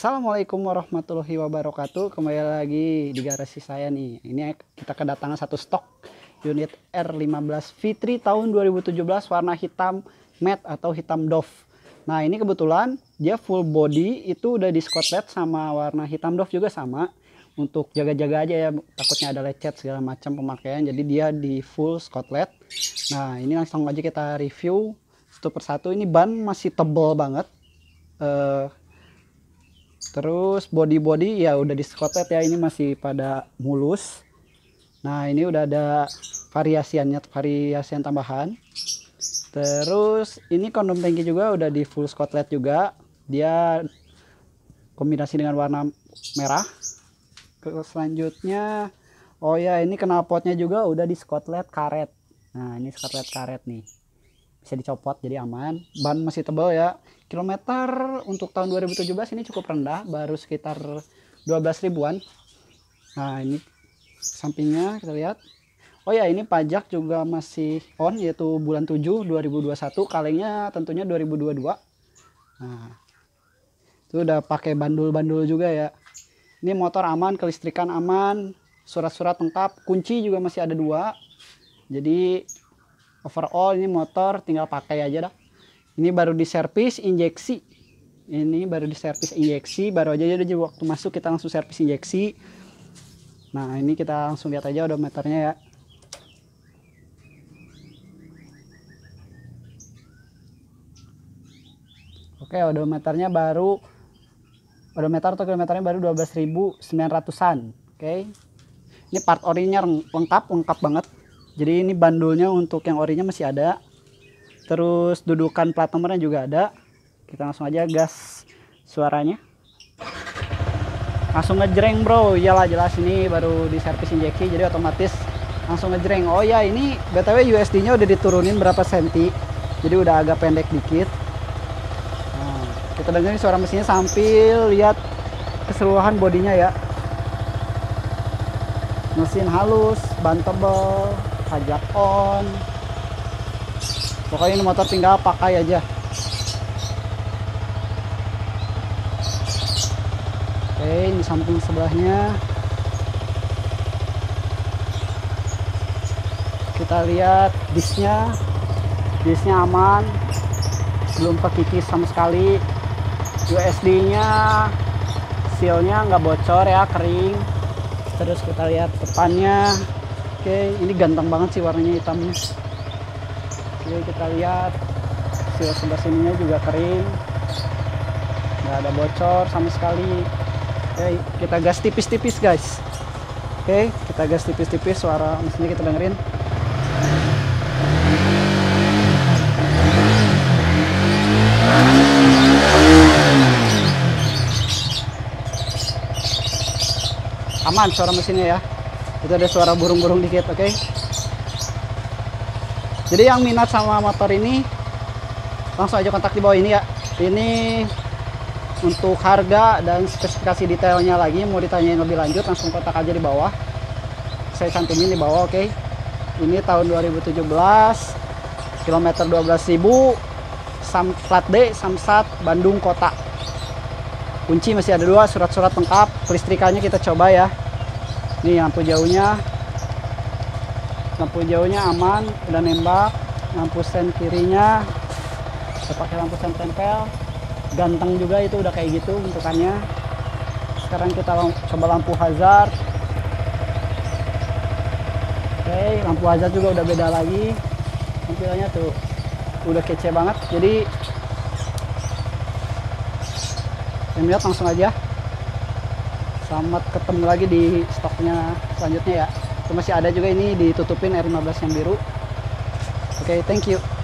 Assalamualaikum warahmatullahi wabarakatuh. Kembali lagi di garasi saya nih. Ini kita kedatangan satu stok unit R15 V3 tahun 2017 warna hitam matte atau hitam doff. Nah, ini kebetulan dia full body itu udah di Scotland sama warna hitam doff juga sama. Untuk jaga-jaga aja ya, takutnya ada lecet segala macam pemakaian. Jadi dia di full Scotland. Nah, ini langsung aja kita review satu persatu. Ini ban masih tebal banget. Terus body ya udah di Scotland ya, ini masih pada mulus. Nah, ini udah ada variasian tambahan. Terus ini kondom tangki juga udah di full Scotland juga. Dia kombinasi dengan warna merah. Selanjutnya, oh ya, ini knalpotnya juga udah di Scotland karet. Nah, ini Scotland karet nih. Bisa dicopot jadi aman. Ban masih tebal ya. Kilometer untuk tahun 2017 ini cukup rendah, baru sekitar 12 ribuan. Nah, ini sampingnya kita lihat. Oh ya, ini pajak juga masih on, yaitu bulan 7 2021, kalengnya tentunya 2022. Nah, itu udah pakai bandul-bandul juga ya. Ini motor aman, kelistrikan aman, surat-surat lengkap, kunci juga masih ada 2. Jadi overall ini motor tinggal pakai aja dah. Ini baru diservis injeksi. Ini baru diservis injeksi, baru aja jadi waktu masuk kita langsung servis injeksi. Nah, ini kita langsung lihat aja odometernya ya. Oke, odometernya baru odometer atau kilometernya baru 12.900-an. Oke. Ini part orinya lengkap banget. Jadi ini bandulnya untuk yang orinya masih ada. Terus dudukan plat nomornya juga ada. Kita langsung aja gas suaranya. Langsung ngejreng bro. Iyalah, jelas ini baru di servis injeksi jadi otomatis langsung ngejreng. Oh ya, ini BTW USD nya udah diturunin berapa senti. Jadi udah agak pendek dikit. Nah, kita dengerin suara mesinnya sambil lihat keseluruhan bodinya ya. Mesin halus, ban tebal, pajak on. Pokoknya ini motor tinggal pakai aja. Oke, ini samping sebelahnya. Kita lihat disnya aman, belum kekikis sama sekali. USD-nya sealnya nggak bocor ya, kering. Terus kita lihat depannya. Oke, ini ganteng banget sih warnanya hitamnya. Oke, kita lihat seal sebelah sininya juga kering, nggak ada bocor sama sekali. Oke, kita gas tipis-tipis guys. Oke, kita gas tipis-tipis, suara mesinnya kita dengerin. Aman suara mesinnya ya. Itu ada suara burung-burung dikit. Oke. Jadi yang minat sama motor ini langsung aja kontak di bawah ini ya. Ini untuk harga dan spesifikasi detailnya lagi mau ditanyain lebih lanjut langsung kontak aja di bawah. Saya cantumin di bawah, oke. Ini tahun 2017, kilometer 12.000, plat D, Samsat, Bandung Kota. Kunci masih ada 2, surat-surat lengkap, kelistrikannya kita coba ya. Nih lampu jauhnya aman, udah nembak. Lampu sen kirinya kita pakai lampu sen tempel, ganteng juga, itu udah kayak gitu bentukannya. Sekarang kita coba lampu hazard. Oke, lampu hazard juga udah beda lagi, tampilannya tuh udah kece banget. Jadi yang lihat langsung aja. Selamat ketemu lagi di stoknya selanjutnya ya. Itu masih ada juga, ini ditutupin R15 yang biru. Oke, thank you.